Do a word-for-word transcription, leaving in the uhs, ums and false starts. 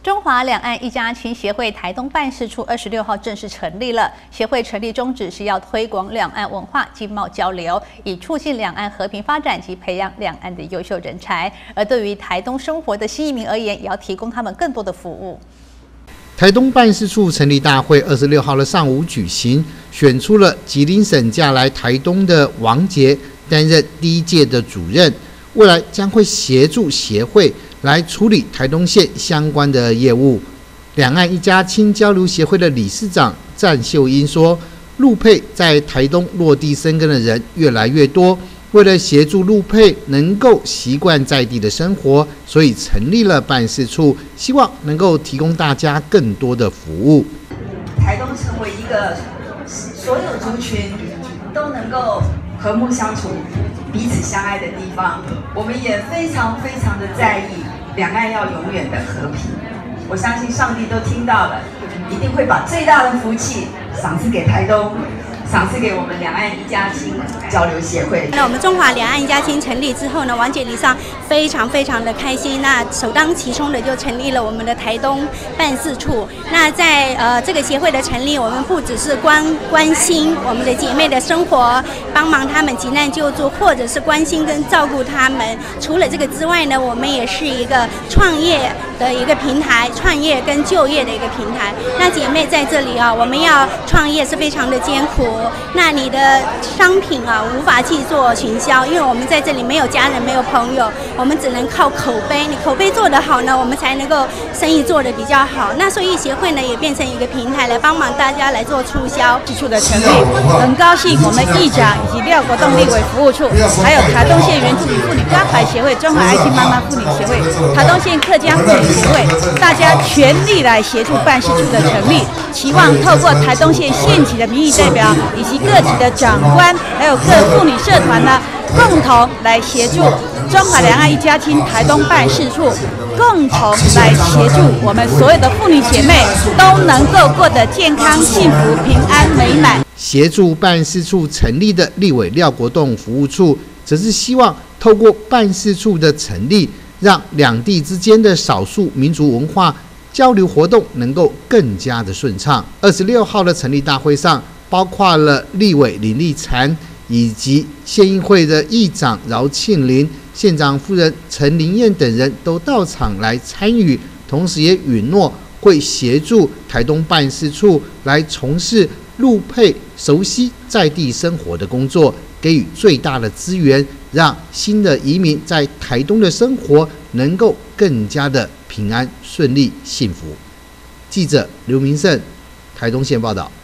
中华两岸一家亲协会台东办事处二十六号正式成立了。协会成立宗旨是要推广两岸文化经贸交流，以促进两岸和平发展及培养两岸的优秀人才。而对于台东生活的新移民而言，也要提供他们更多的服务。 台东办事处成立大会二十六号的上午举行，选出了吉林省嫁来台东的王杰担任第一届的主任，未来将会协助协会来处理台东县相关的业务。两岸一家亲交流协会的理事长詹秀英说，陆配在台东落地生根的人越来越多，为了协助陆配能够习惯在地的生活，所以成立了办事处，希望能够提供大家更多的服务。 台东成为一个所有族群都能够和睦相处、彼此相爱的地方，我们也非常非常的在意两岸要永远的和平。我相信上帝都听到了，一定会把最大的福气赏赐给台东，赏赐给我们两岸一家亲交流协会。 那我们中华两岸一家亲成立之后呢，王姐理事长非常非常的开心。那首当其冲的就成立了我们的台东办事处。那在呃这个协会的成立，我们不只是关关心我们的姐妹的生活，帮忙他们急难救助，或者是关心跟照顾他们。除了这个之外呢，我们也是一个创业的一个平台，创业跟就业的一个平台。那姐妹在这里啊，我们要创业是非常的艰苦。那你的商品啊无法去做行销，因为我们在这里没有家人，没有朋友，我们只能靠口碑。你口碑做得好呢，我们才能够生意做得比较好。那所以协会呢也变成一个平台来帮忙大家来做促销。 办事处的成立，很高兴我们议长以及廖国栋立委服务处，还有台东县原住民妇女关怀协会、中华爱心妈妈妇女协会、台东县客家妇女协会，大家全力来协助办事处的成立，期望透过台东县县级的民意代表以及各级的长官，还有各妇女社团呢，共同来协助中华两岸一家亲台东办事处，共同来协助我们所有的妇女姐妹都能够过得健康、幸福、平安、美满。 协助办事处成立的立委廖国栋服务处，则是希望透过办事处的成立，让两地之间的少数民族文化交流活动能够更加的顺畅。二十六号的成立大会上，包括了立委林立嬋以及县议会的议长饶庆林、县长夫人陈林燕等人都到场来参与，同时也允诺会协助台东办事处来从事陆配熟悉在地生活的工作，给予最大的资源，让新的移民在台东的生活能够更加的平安、顺利、幸福。记者刘明胜，台东县报道。